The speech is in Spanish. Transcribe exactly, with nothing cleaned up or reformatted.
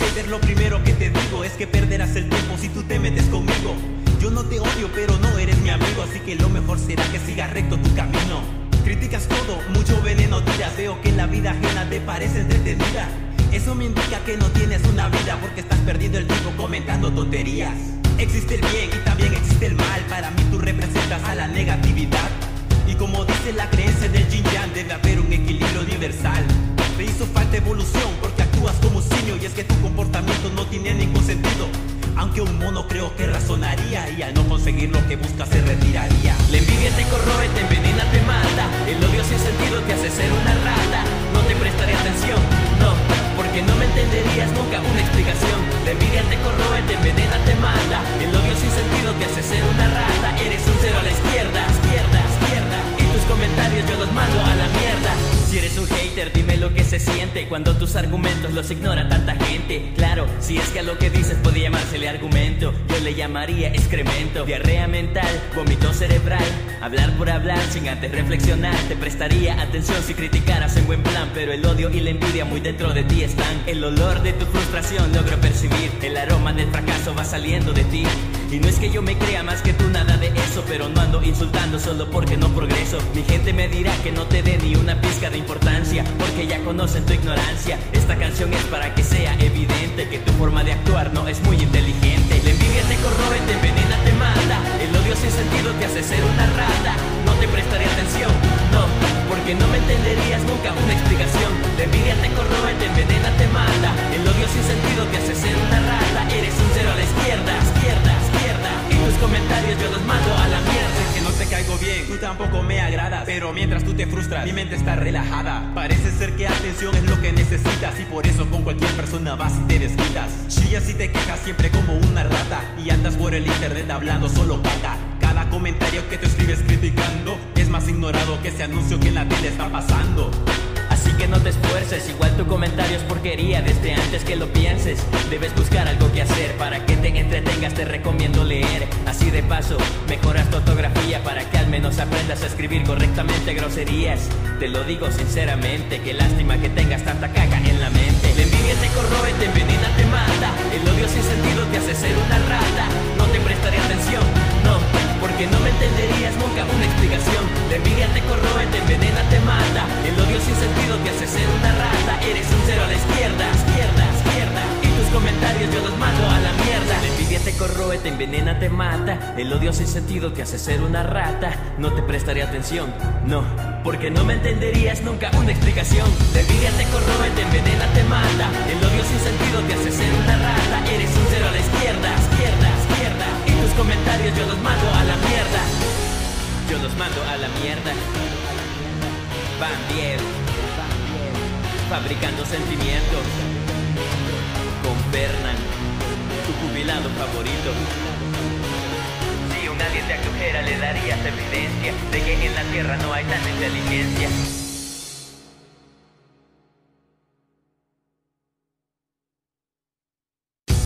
hater, lo primero que te digo es que perderás el tiempo si tú te metes conmigo. Yo no te odio, pero no eres mi amigo, así que lo mejor será que sigas recto tu camino. Criticas todo, mucho veneno tiras, veo que la vida ajena te parece entretenida. Eso me indica que no tienes una vida, porque estás perdiendo el tiempo comentando tonterías. Existe el bien y también existe el mal, para mí tú representas a la negatividad. Y como dice la creencia del Yin Yang, debe haber un equilibrio universal. Te hizo falta evolución porque actúas como un simio, y es que tu comportamiento no tiene ningún sentido. Aunque un mono creo que razonaría, y al no conseguir lo que busca se retiraría. La envidia te corroe, te envenena, te mata. El odio sin sentido te hace ser una rata. No te prestaré atención, no, porque no me entenderías nunca una explicación. La envidia te corroe, te envenena, te mata. El odio sin sentido te hace ser una rata. Eres un cero a la izquierda, izquierda, izquierda. Y tus comentarios yo los mando a la mierda. Si eres un hater, dime lo que se siente cuando tus argumentos los ignora tanta gente. Claro, si es que a lo que dices puede llamársele argumento, yo le llamaría excremento. Diarrea mental, vómito cerebral, hablar por hablar sin antes reflexionar. Te prestaría atención si criticaras en buen plan, pero el odio y la envidia muy dentro de ti están. El olor de tu frustración logro percibir, el aroma del fracaso va saliendo de ti. Y no es que yo me crea más que tú, nada de eso, pero no ando insultando solo porque no progreso. Mi gente me dirá que no te dé ni una pizca de importancia, porque ya conocen tu ignorancia. Esta canción es para que sea evidente que tu forma de actuar no es muy inteligente. La envidia te corroe, te envenena, te mata. El odio sin sentido te hace ser una rata. No te prestaré atención, no, porque no me entenderías nunca una explicación. La envidia te corroe, te envenena, te mata. El odio sin sentido te hace ser una rata. Eres un cero a la izquierda, izquierda, izquierda. Y tus comentarios yo los mando a la mierda. Es que no te caigo bien, tú tampoco me agradas, pero mientras tú te frustras, mi mente está relajada. Parece ser que atención es lo que necesitas, y por eso con cualquier persona vas y te desquitas. Chillas y te quejas siempre como una rata, y andas por el internet hablando solo caca. Cada comentario que te escribes criticando es más ignorado que ese anuncio que en la tele está pasando. Así que no te esfuerces, igual tu comentario es porquería. Desde antes que lo pienses, debes buscar algo que hacer. Para que te entretengas te recomiendo leer. Así de paso, mejoras tu ortografía, para que al menos aprendas a escribir correctamente groserías. Te lo digo sinceramente, qué lástima que tengas tanta caca en la mente. La envidia te corroe, te envenena, te mata. El odio sin sentido te hace ser una rata. No te prestaré atención, no, porque no me entenderías nunca una explicación. La envidia te corroe, te envenena, te mata. El odio sin sentido te hace ser una rata. Eres un cero a la izquierda, izquierda, izquierda. Y tus comentarios yo los mando a la mierda. La envidia te corroe, te envenena, te mata. El odio sin sentido te hace ser una rata. No te prestaré atención, no, porque no me entenderías nunca una explicación. La envidia te corroe, te envenena, te mata. El odio sin sentido te hace ser una rata. Eres un cero a la izquierda, izquierda, izquierda. Y tus comentarios yo los mando a la mierda. Yo los mando a la mierda. Van diez, fabricando sentimientos. Con Fernan, tu jubilado favorito. Si un alien te acojera le darías evidencia de que en la tierra no hay tanta inteligencia.